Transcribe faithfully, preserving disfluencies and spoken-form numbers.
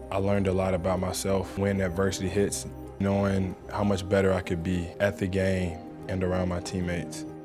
I learned a lot about myself when adversity hits, knowing how much better I could be at the game and around my teammates.